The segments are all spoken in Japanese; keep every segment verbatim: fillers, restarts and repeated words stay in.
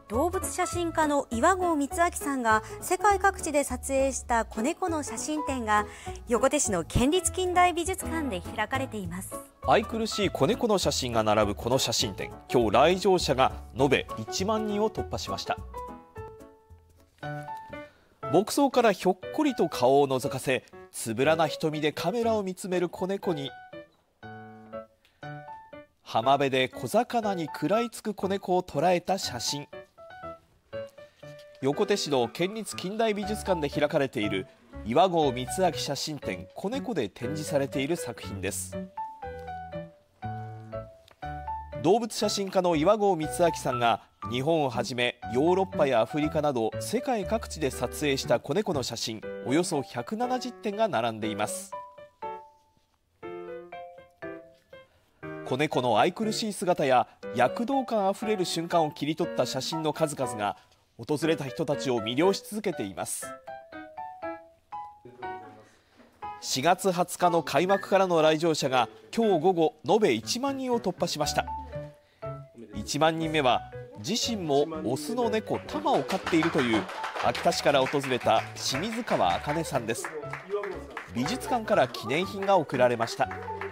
動物写真家の岩合光明さんが世界各地で撮影した子猫の写真展が横手市の県立近代美術館で開かれています。 愛くるしい子猫の写真が並ぶこの写真展、今日来場者が延べいちまんにんを突破しました。牧草からひょっこりと顔を覗かせ、つぶらな瞳でカメラを見つめる子猫に、浜辺で小魚に食らいつく子猫を捉えた写真。横手市の県立近代美術館で開かれている岩合光明写真展「子猫」で展示されている作品です。動物写真家の岩合光明さんが日本をはじめヨーロッパやアフリカなど世界各地で撮影した子猫の写真およそひゃくななじゅってんが並んでいます。子猫の愛くるしい姿や躍動感あふれる瞬間を切り取った写真の数々が訪れた人たちを魅了し続けています。しがつはつかの開幕からの来場者が今日午後延べいちまんにんを突破しました。いちまんにんめは自身もオスの猫タマを飼っているという秋田市から訪れた清水川茜さんです。美術館から記念品が贈られました。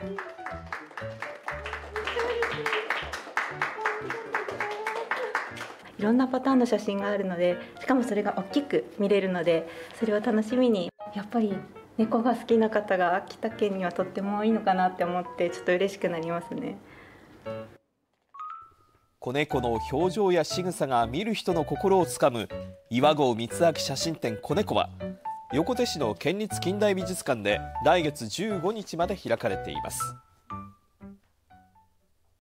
いろんなパターンの写真があるので、しかもそれが大きく見れるので、それを楽しみに、やっぱり猫が好きな方が秋田県にはとっても多いのかなって思って、ちょっと嬉しくなりますね。 子猫の表情や仕草が見る人の心をつかむ岩合光明写真展子猫は横手市の県立近代美術館で来月じゅうごにちまで開かれています。